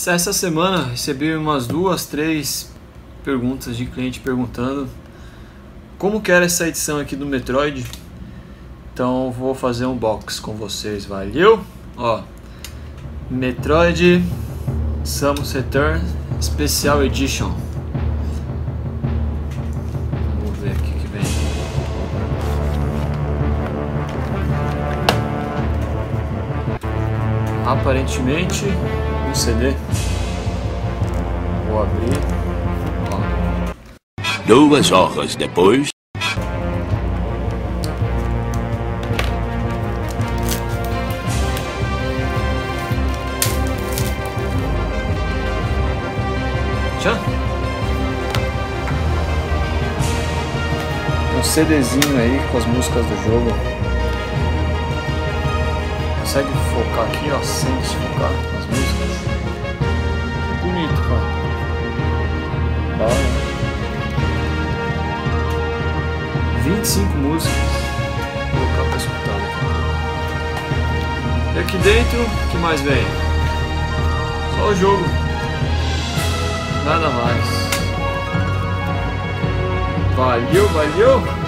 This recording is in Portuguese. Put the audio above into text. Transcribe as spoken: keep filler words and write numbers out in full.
Essa semana recebi umas duas, três perguntas de cliente perguntando como que era essa edição aqui do Metroid. Então vou fazer um box com vocês, valeu? Ó, Metroid Samus Return Special Edition. Vamos ver aqui que vem. Aparentemente um C D. Vou abrir. Ó. Duas horas depois. Tchau. Um CDzinho aí com as músicas do jogo. Consegue focar aqui, ó, sem desfocar as músicas. Bonito, cara. Da hora, né? vinte e cinco músicas. Vou colocar pra escutar aqui. E aqui dentro, o que mais vem? Só o jogo. Nada mais. Valeu, valeu!